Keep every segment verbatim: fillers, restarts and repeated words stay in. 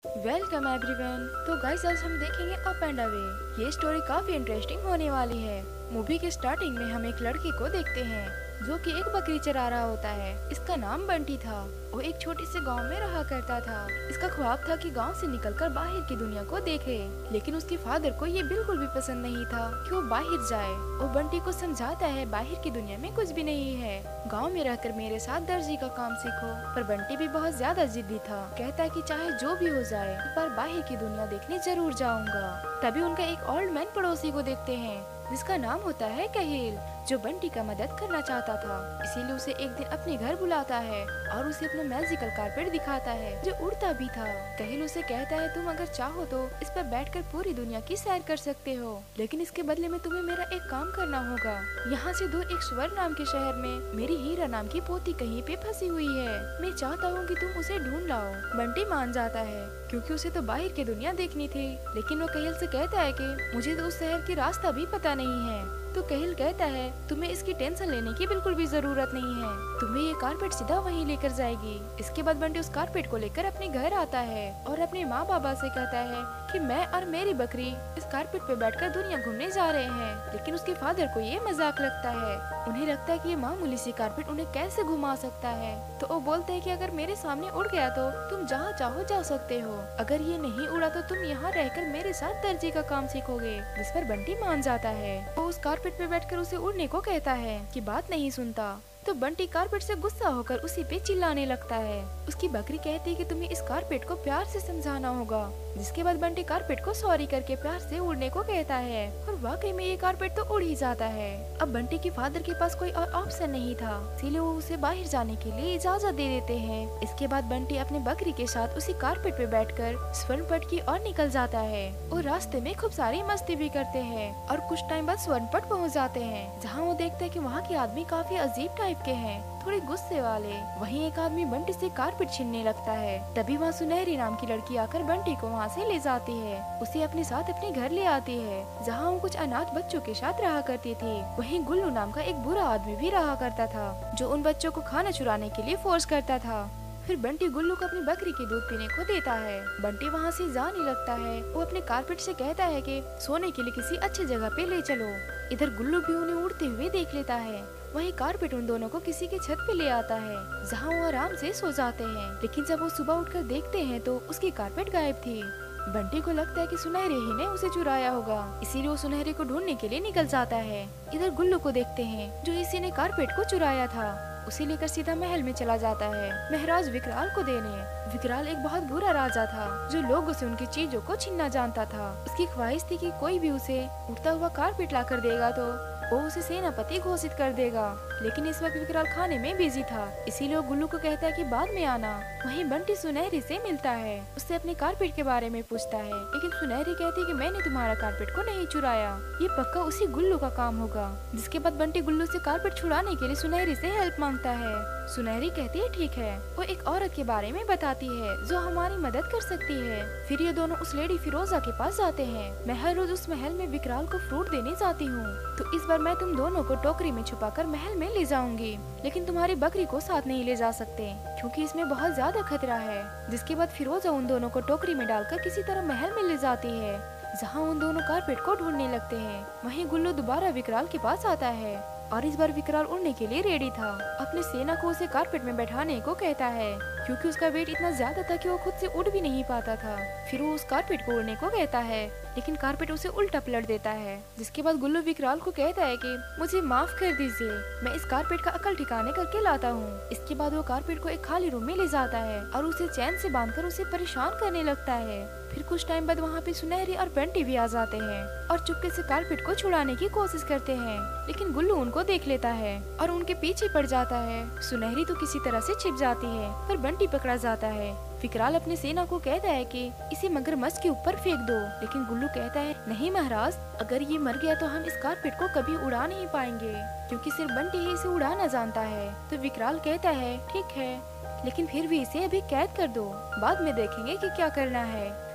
Welcome everyone. तो guys आज हम देखेंगे अप एंड अवे। ये स्टोरी काफी इंटरेस्टिंग होने वाली है। मूवी के स्टार्टिंग में हम एक लड़की को देखते हैं जो कि एक बकरी चरा रहा होता है। इसका नाम बंटी था। वो एक छोटे से गांव में रहा करता था। इसका ख्वाब था कि गांव से निकलकर बाहर की दुनिया को देखे, लेकिन उसके फादर को ये बिल्कुल भी पसंद नहीं था कि वो बाहर जाए। वो बंटी को समझाता है बाहर की दुनिया में कुछ भी नहीं है, गांव में रहकर मेरे साथ दर्जी का काम सीखो। पर बंटी भी बहुत ज्यादा जिद्दी था। कहता है कि चाहे जो भी हो जाए पर बाहर की दुनिया देखने जरूर जाऊंगा। तभी उनका एक ओल्ड मैन पड़ोसी को देखते हैं जिसका नाम होता है कहिल, जो बंटी का मदद करना चाहता था। इसीलिए उसे एक दिन अपने घर बुलाता है और उसे अपना मैजिकल कारपेट दिखाता है जो उड़ता भी था। कहिल उसे कहता है तुम अगर चाहो तो इस पर बैठकर पूरी दुनिया की सैर कर सकते हो, लेकिन इसके बदले में तुम्हें मेरा एक काम करना होगा। यहाँ से दूर एक स्वर्ण नाम के शहर में मेरी हीरा नाम की पोती कहीं पे फंसी हुई है। मैं चाहता हूँ कि तुम उसे ढूंढ लाओ। बंटी मान जाता है क्योंकि उसे तो बाहर की दुनिया देखनी थी, लेकिन वो कहिल से कहता है कि मुझे तो उस शहर की रास्ता भी पता नहीं है। तो कहिल कहता है तुम्हें इसकी टेंशन लेने की बिल्कुल भी जरूरत नहीं है, तुम्हें ये कारपेट सीधा वहीं लेकर जाएगी। इसके बाद बंटी उस कारपेट को लेकर अपने घर आता है और अपने माँ बाबा से कहता है कि मैं और मेरी बकरी इस कारपेट पे बैठकर दुनिया घूमने जा रहे हैं। लेकिन उसके फादर को ये मजाक लगता है। उन्हें लगता है कि ये मामूली सी कारपेट उन्हें कैसे घुमा सकता है। तो वो बोलते हैं कि अगर मेरे सामने उड़ गया तो तुम जहाँ चाहो जा सकते हो, अगर ये नहीं उड़ा तो तुम यहाँ रहकर मेरे साथ दर्जी का काम सीखोगे। जिस पर बंटी मान जाता है। वो उस कारपेट पे बैठकर उसे उड़ने को कहता है कि बात नहीं सुनता। तो बंटी कारपेट से गुस्सा होकर उसी पे चिल्लाने लगता है। उसकी बकरी कहती है कि तुम्हें इस कारपेट को प्यार से समझाना होगा। जिसके बाद बंटी कारपेट को सॉरी करके प्यार से उड़ने को कहता है और वाकई में ये कारपेट तो उड़ ही जाता है। अब बंटी के फादर के पास कोई और ऑप्शन नहीं था, इसीलिए वो उसे बाहर जाने के लिए इजाजत दे देते हैं। इसके बाद बंटी अपने बकरी के साथ उसी कारपेट पे बैठकर स्वर्णपट की ओर निकल जाता है और रास्ते में खूब सारी मस्ती भी करते हैं। और कुछ टाइम बाद स्वर्णपट पहुँच जाते हैं, जहाँ वो देखते हैं कि वहाँ के आदमी काफी अजीब टाइप के हैं, थोड़े गुस्से वाले। वहीं एक आदमी बंटी से कारपेट छीनने लगता है। तभी वहाँ सुनहरी नाम की लड़की आकर बंटी को वहाँ से ले जाती है, उसे अपने साथ अपने घर ले आती है, जहाँ वो कुछ अनाथ बच्चों के साथ रहा करती थी। वहीं गुल्लू नाम का एक बुरा आदमी भी रहा करता था, जो उन बच्चों को खाना चुराने के लिए फोर्स करता था। फिर बंटी गुल्लू को अपनी बकरी के दूध पीने को देता है। बंटी वहाँ से जाने लगता है। वो अपने कारपेट से कहता है कि सोने के लिए किसी अच्छी जगह पे ले चलो। इधर गुल्लू भी उन्हें उड़ते हुए देख लेता है। वहीं कारपेट उन दोनों को किसी के छत पे ले आता है, जहाँ वो आराम से सो जाते हैं। लेकिन जब वो सुबह उठकर देखते हैं तो उसकी कारपेट गायब थी। बंटी को लगता है कि सुनहरे ही ने उसे चुराया होगा, इसीलिए वो सुनहरे को ढूंढने के लिए निकल जाता है। इधर गुल्लू को देखते हैं जो इसी ने कारपेट को चुराया था। उसे लेकर सीधा महल में चला जाता है महराज विकराल को देने। विकराल एक बहुत बुरा राजा था जो लोगों से उनकी चीजों को छीनना जानता था। उसकी ख्वाहिश थी कि कोई भी उसे उड़ता हुआ कारपेट ला कर देगा तो वो उसे सेनापति घोषित कर देगा। लेकिन इस वक्त विकराल खाने में बिजी था, इसीलिए वो गुल्लू को कहता है कि बाद में आना। वहीं बंटी सुनहरी से मिलता है, उससे अपने कारपेट के बारे में पूछता है, लेकिन सुनहरी कहती है कि मैंने तुम्हारा कारपेट को नहीं चुराया, ये पक्का उसी गुल्लू का काम होगा। जिसके बाद बंटी गुल्लू से कारपेट छुड़ाने के लिए सुनहरी से हेल्प मांगता है। सुनहरी कहती है ठीक है। वो एक औरत के बारे में बताती है जो हमारी मदद कर सकती है। फिर ये दोनों उस लेडी फिरोजा के पास जाते हैं। मैं हर रोज उस महल में विकराल को फ्रूट देने जाती हूँ, तो इस बार मैं तुम दोनों को टोकरी में छुपाकर महल में ले जाऊंगी, लेकिन तुम्हारी बकरी को साथ नहीं ले जा सकते क्योंकि इसमें बहुत ज्यादा खतरा है। जिसके बाद फिरोजा उन दोनों को टोकरी में डालकर किसी तरह महल में ले जाती है, जहाँ उन दोनों कारपेट को ढूंढने लगते हैं। वहीं गुल्लू दोबारा विकराल के पास आता है और इस बार विकराल उड़ने के लिए रेडी था। अपने सेना को उसे कारपेट में बैठाने को कहता है क्योंकि उसका वेट इतना ज्यादा था कि वो खुद से उड़ भी नहीं पाता था। फिर वो उस कारपेट को उड़ने को कहता है, लेकिन कारपेट उसे उल्टा पलट देता है। जिसके बाद गुल्लू विकराल को कहता है कि मुझे माफ कर दीजिए, मैं इस कारपेट का अकल ठिकाने करके लाता हूँ। इसके बाद वो कारपेट को एक खाली रूम में ले जाता है और उसे चैन से बांधकर उसे परेशान करने लगता है। फिर कुछ टाइम बाद वहाँ पे सुनहरी और बंटी भी आ जाते हैं और चुपके से कारपेट को छुड़ाने की कोशिश करते हैं, लेकिन गुल्लू उनको देख लेता है और उनके पीछे पड़ जाता है। सुनहरी तो किसी तरह से छिप जाती है, पर बंटी पकड़ा जाता है। विकराल अपने सेना को कहता है कि इसे मगरमच्छ के ऊपर फेंक दो, लेकिन गुल्लू कहता है नहीं महाराज, अगर ये मर गया तो हम इस कारपेट को कभी उड़ा नहीं पाएंगे क्योंकि सिर्फ बंटी ही इसे उड़ाना जानता है। तो विकराल कहता है ठीक है, लेकिन फिर भी इसे अभी कैद कर दो, बाद में देखेंगे कि क्या करना है।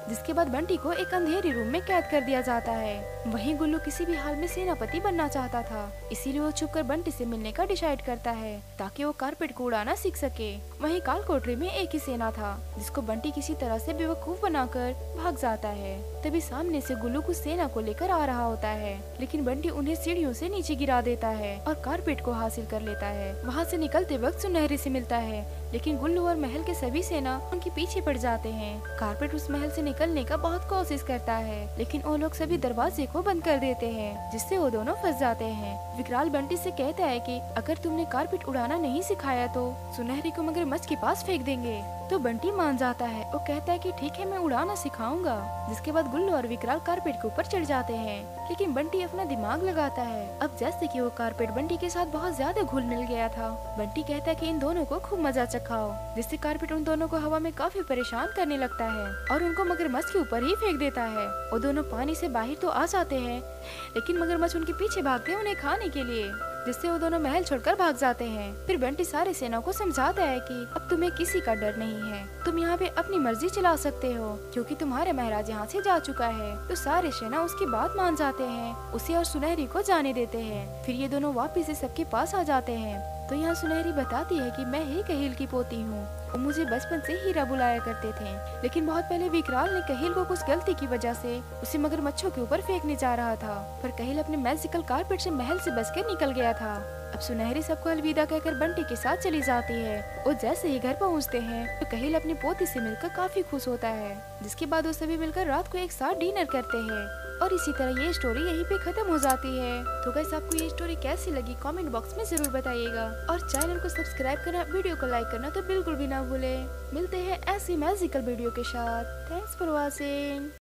जिसके बाद बंटी को एक अंधेरी रूम में कैद कर दिया जाता है। वहीं गुल्लू किसी भी हाल में सेनापति बनना चाहता था, इसीलिए वो छुपकर बंटी से मिलने का डिसाइड करता है ताकि वो कारपेट को उड़ाना सीख सके। वहीं काल कोठरी में एक ही सेना था जिसको बंटी किसी तरह से बेवकूफ बनाकर भाग जाता है। तभी सामने से गुल्लू कुछ सेना को लेकर आ रहा होता है, लेकिन बंटी उन्हें सीढ़ियों से नीचे गिरा देता है और कारपेट को हासिल कर लेता है। वहाँ से निकलते वक्त सुनहरी से मिलता है, लेकिन गुल्लू और महल के सभी सेना उनके पीछे पड़ जाते हैं। कारपेट उस महल से निकलने का बहुत कोशिश करता है, लेकिन वो लोग सभी दरवाजे को बंद कर देते हैं, जिससे वो दोनों फंस जाते हैं। विकराल बंटी से कहता है कि अगर तुमने कारपेट उड़ाना नहीं सिखाया तो सुनहरी को मगरमच्छ के पास फेंक देंगे। तो बंटी मान जाता है। वो कहता है कि ठीक है, मैं उड़ाना सिखाऊंगा। जिसके बाद गुल्लू और विकराल कारपेट के ऊपर चढ़ जाते हैं, लेकिन बंटी अपना दिमाग लगाता है। अब जैसे कि वो कारपेट बंटी के साथ बहुत ज्यादा घुल मिल गया था, बंटी कहता है कि इन दोनों को खूब मजा चखाओ, जिससे कारपेट उन दोनों को हवा में काफी परेशान करने लगता है और उनको मगरमच्छ के ऊपर ही फेंक देता है। वो दोनों पानी से बाहर तो आ जाते हैं, लेकिन मगरमच्छ उनके पीछे भागते हैं उन्हें खाने के लिए, जिससे वो दोनों महल छोड़कर भाग जाते हैं। फिर बंटी सारे सेना को समझाता है कि अब तुम्हें किसी का डर नहीं है, तुम यहाँ पे अपनी मर्जी चला सकते हो, क्योंकि तुम्हारे महाराज यहाँ से जा चुका है। तो सारे सेना उसकी बात मान जाते हैं, उसे और सुनहरी को जाने देते हैं। फिर ये दोनों वापिस से सबके पास आ जाते हैं। तो यहाँ सुनहरी बताती है कि मैं ही कहील की पोती हूँ, वो मुझे बचपन से हीरा बुलाया करते थे, लेकिन बहुत पहले विकराल ने कहील को कुछ गलती की वजह से उसे मगरमच्छों के ऊपर फेंकने जा रहा था, पर कहील अपने मैजिकल कारपेट से महल से बचकर निकल गया था। अब सुनहरी सबको अलविदा कहकर बंटी के साथ चली जाती है। और जैसे ही घर पहुँचते हैं तो कहील अपनी पोती से मिलकर काफी खुश होता है, जिसके बाद वो सभी मिलकर रात को एक साथ डिनर करते हैं। और इसी तरह ये स्टोरी यहीं पे खत्म हो जाती है। तो गाइस, आपको ये स्टोरी कैसी लगी कमेंट बॉक्स में जरूर बताइएगा, और चैनल को सब्सक्राइब करना, वीडियो को लाइक करना तो बिल्कुल भी ना भूले। मिलते हैं ऐसी मैजिकल वीडियो के साथ। Thanks for watching.